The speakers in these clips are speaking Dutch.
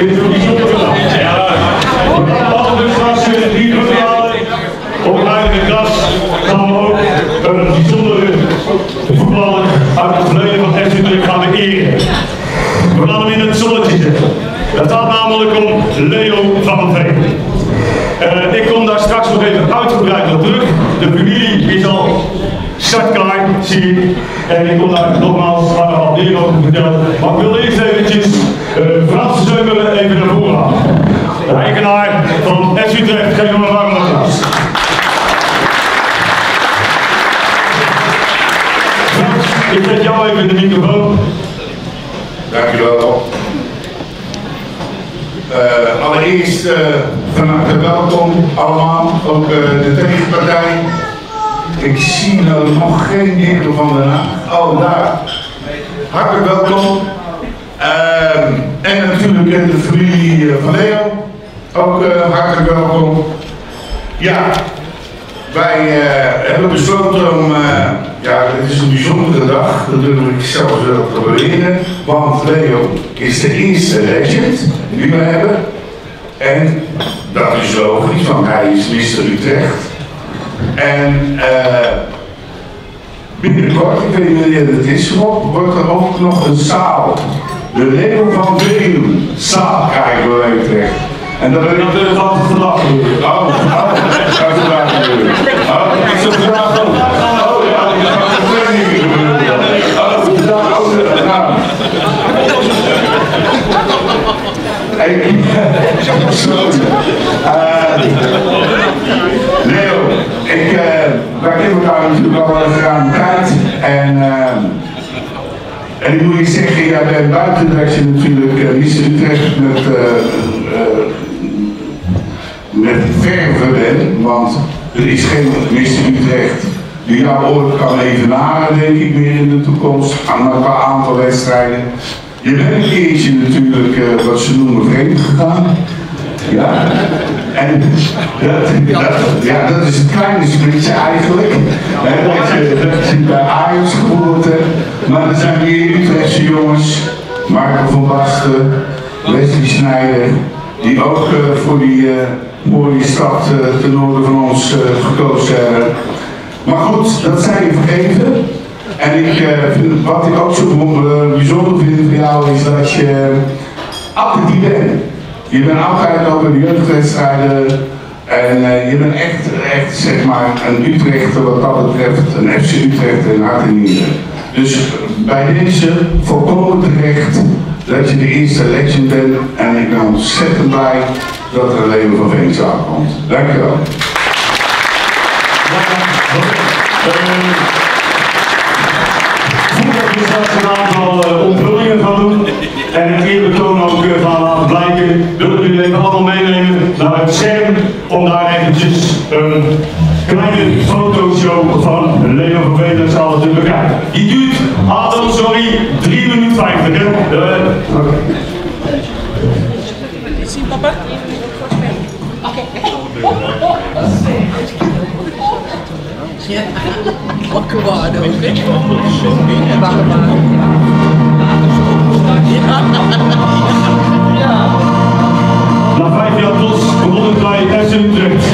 is een bijzondere dag. We hadden dus straks 3 verhalen. Op het huidige gras gaan we ook een bijzondere voetballer uit het verleden van FC Utrecht gaan we eren. We gaan hem in het zonnetje zetten. Het gaat namelijk om Leo van Veen. Ik kom daar straks nog even uitgebreid op terug. De familie is al startklaar, zie ik. En ik kom daar nogmaals al meer over vertellen. Maar ik wil eerst eventjes Frans Zeumelen even naar voren halen. De eigenaar van FC Utrecht, geef hem een warm applaus. Frans, ik zet jou even in de microfoon. Dankjewel. Allereerst van harte welkom allemaal, ook de tegenpartij. Ik zie nou nog geen deel van de naam. Oh, daar. Hartelijk welkom. En natuurlijk de familie van Leo. Ook hartelijk welkom. Ja, wij hebben besloten om, ja, het is een bijzondere dag, dat durf ik zelfs wel te beweren, want Leo is de eerste legend die we hebben. En dat is logisch, want hij is Mr. Utrecht. En binnenkort, ik weet niet wanneer het is, wordt er ook nog een zaal. De Leo van Veen zaal krijgen we in Utrecht. En dat ben ik natuurlijk altijd vandaag weer. Oh, dat is vandaag weer. Oh, dat is vandaag ook. Oh ja, dat is vandaag niet gebeuren. Oh, dat is vandaag ook. Leo, wij kennen elkaar natuurlijk al een geruime tijd. En ik moet je zeggen, jij bent buiten dat je natuurlijk Mr. Utrecht met verven bent, want er is geen Mr. Utrecht die jou ooit kan evenaren, denk ik, meer in de toekomst, aan een aantal wedstrijden. Je bent een keertje natuurlijk wat ze noemen vreemd gegaan. Ja, en dat is het kleine splitje eigenlijk. Dat je bij Ajax geboren hebt. Maar er zijn weer Utrechtse jongens, Marco van Basten, Wesley Sneijder, die ook voor die mooie stad ten noorden van ons gekozen hebben. Maar goed, dat zijn je vergeven. En wat ik ook zo bijzonder vind voor jou is dat je altijd die bent. Je bent altijd ook bij de jeugdwedstrijden en je bent echt zeg maar een Utrechter wat dat betreft, een FC Utrecht en hart en nieren. Dus bij deze volkomen terecht dat je de eerste legend bent en ik ben ontzettend blij dat er een Leo van Veen komt. Dankjewel. Voordat we straks een aantal onthullingen gaan doen en het eerbetoon ook gaan laten blijken, wil ik jullie even allemaal meenemen naar het scherm om daar eventjes een kleine fotoshow van Leo van Veen te bekijken. Die duurt, sorry, 3 minuten 50. Zien papa? Ja, wakker worden ook. Wakker worden. Na 5 jaar trots begonnen bij FC Utrecht.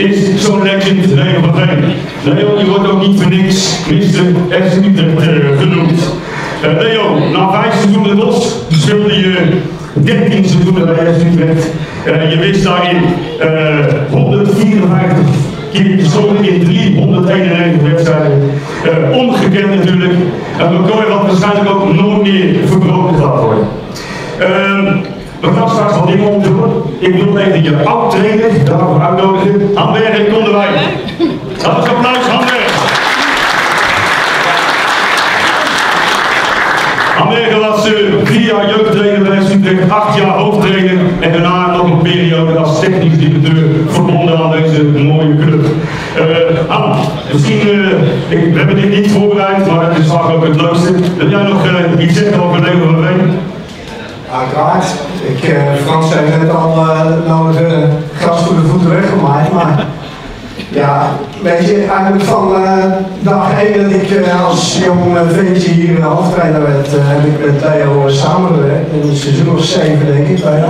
is zo'n legend Leo van Veen. Leo, je wordt ook niet voor niks Mr. FC Utrecht genoemd. Leo, na 5 seizoenen los speelde je 13 seizoenen bij FC Utrecht. Je wist daarin 154 keer geschoten in 391 wedstrijden. Ongekend natuurlijk. Een record wat waarschijnlijk ook nooit meer verbroken gaat worden. We gaan straks wat dingen opdoen. Ik wil even je oud-trainer daarvoor uitnodigen. Hamberg en Konderwijk. Dat is applaus, Hamberg. Hamberg was 4 jaar jeugdtrainer bij FC Utrecht, 8 jaar hoofdtrainer en daarna nog een periode als technisch directeur verbonden aan deze mooie club. Misschien, we hebben dit niet voorbereid, maar het is vaak ook het leukste. Wil jij nog iets zeggen over Leo van Veen? Uiteraard. Frans heeft net al nodige gras voor de voeten weggemaaid, maar ja, weet je, eigenlijk van dag 1 dat ik als jong ventje hier hoofdtrainer werd, heb ik met Leo samengewerkt, in een seizoen of 7 denk ik bij jou.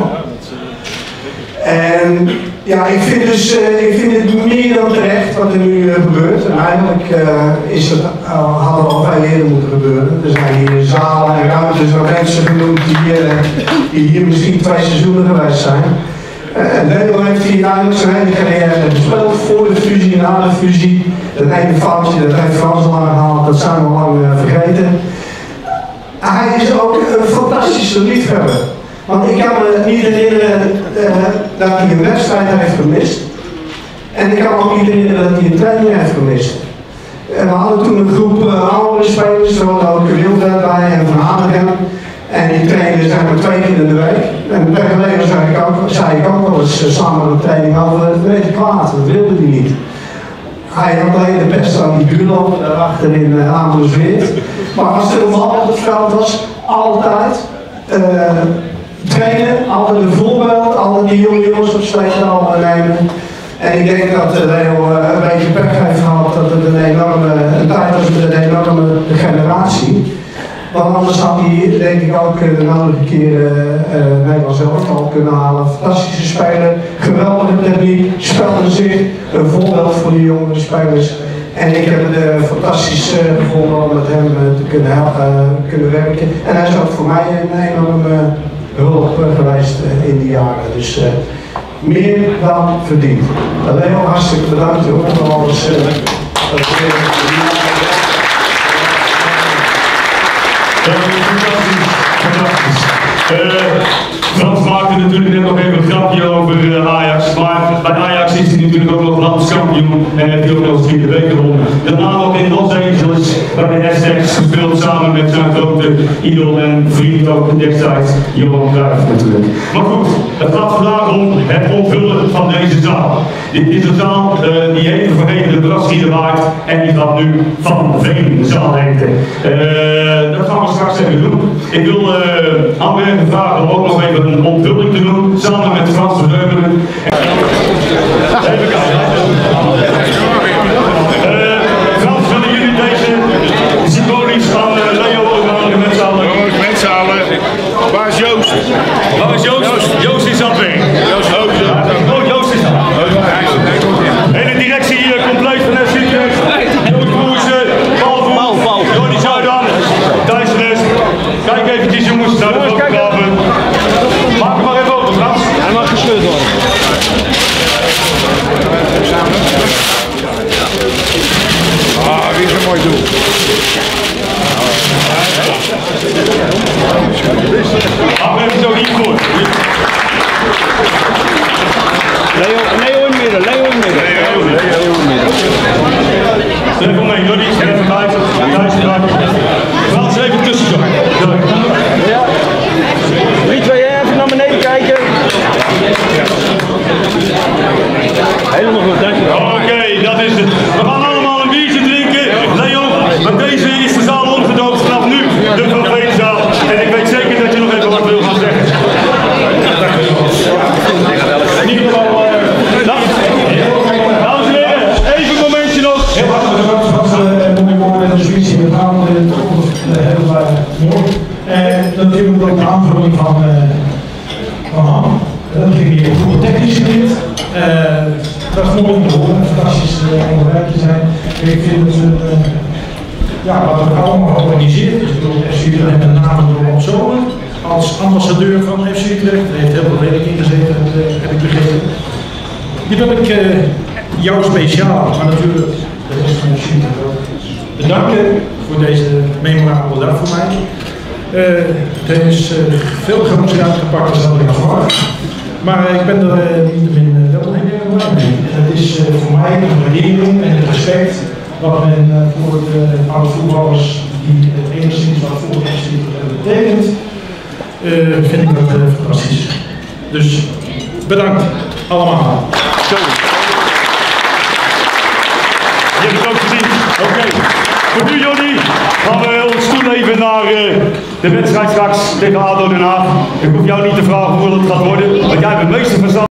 En ja, ik vind het meer dan terecht wat er nu gebeurt. En eigenlijk had het al veel eerder moeten gebeuren. Er zijn hier zalen en ruimtes waar mensen genoemd die hier misschien 2 seizoenen geweest zijn. Leo heeft hier eigenlijk zijn hele carrière gespeeld voor de fusie, na de fusie. Dat ene foutje, dat heeft Frans al aangehaald, dat zijn we lang vergeten. Hij is ook een fantastische liefhebber. Want ik kan me niet herinneren dat hij een wedstrijd heeft gemist. En ik kan me ook niet herinneren dat hij een training heeft gemist. En we hadden toen een groep oudere spelers, er hadden ook Wilde bij en Van Hanegem. En die trainden zeg maar 2 keer in de week. En een paar geleden zei ik ook wel eens samen een training over het beetje kwaad, dat wilde hij niet. Hij had alleen de beste aan die buurloop daarachter in Amersweert. Maar als er een bal op het veld was, altijd trainen, altijd een voorbeeld, altijd die jonge jongens op sleeptouw nemen. En ik denk dat Leo een beetje pech heeft gehad, dat het een tijd was met een enorme generatie. Want anders had hij denk ik ook de nodige keren Nederlands elftal kunnen halen. Fantastische speler, geweldige techniek, speelde zich, een voorbeeld voor die jongere spelers. En ik heb het fantastisch gevonden om met hem te kunnen werken. En hij is ook voor mij een enorme hulp geweest in die jaren. Dus meer dan verdiend. Leo, hartstikke bedankt voor alles. Fantastisch. Frans maakte natuurlijk net nog even een grapje over Ajax, maar bij Ajax is hij natuurlijk ook nog landskampioen en heeft hij ook nog eens 4 weken gewonnen. Daarna nog in Los Angeles bij de Aztecs gespeeld samen met zijn grote idool en vriend ook destijds, Johan Cruijff natuurlijk. Maar goed, het gaat vandaag om het ontvullen van deze zaal. Dit is een zaal die even voorheen de Brasserie waard en die gaat nu Van Veen zaal heten. Dat gaan we straks even doen. Ik wil Hamberg vragen om ook nog even een onthulling te doen, samen met Frans Verheugelen. Even kijken. Frans, willen jullie deze symbolisch van Leo overhandigen met z'n allen? Met z'n allen. Waar is Joost? Waar is Joost? Joost is aan het werk. Oh, Joost is aan. De hele directie hier compleet van FC Utrecht. Joost Broersen, Paul, Jordi Zuidan, Thijs Rest. Kijk eventjes jongens naar de fotografen. Maak hem maar even open, Frans. Hij mag gescheurd worden. Ah, wie is een mooi doel. Hamberg is ook niet goed. Leo in het midden, Leo in het midden. Even mee, Jordi, even buiten. Thijs erbij. Frans, even tussen. Ja. 3, 2, even naar beneden kijken. Helemaal goed, dankjewel. Oké, dat is het. We gaan allemaal een biertje drinken. Leo, met deze is de zaal omgedoopt vanaf nu. De Van Veenzaal. En ik weet zeker dat je nog even wat wil gaan zeggen. In ieder geval, dames en heren, even een momentje nog. Heel hartelijk bedankt voor mooie woorden en de visie. We gaan de toekomst heel mooi. En natuurlijk ook de aanvulling van Han. Dat ging hier op het technisch gebied. Dat is mooi om te horen, fantastisch onderwerp te zijn. Ik vind het wat we allemaal georganiseerd is. Ik bedoel, FC Utrecht met name door Rob Zomer als ambassadeur van FC Utrecht. Hij heeft heel veel werk ingezeten, heb ik begrepen. Die wil ik jou speciaal, maar natuurlijk de rest van de FC Utrecht ook bedanken voor deze memorabele dag voor mij. Er is veel groter uitgepakt dan ik had verwacht. Maar ik ben er niettemin wel heel erg blij mee. Het is voor mij de waardering en het respect wat men voor de oude voetballers die enigszins wat voor de FC betekent, vind ik dat fantastisch. Dus bedankt allemaal. Je hebt het ook gezien. Oké. Voor nu, Jordi, gaan we ons toeleven naar de wedstrijd straks tegen ADO Den Haag. Ik hoef jou niet te vragen hoe het gaat worden, want jij bent meester van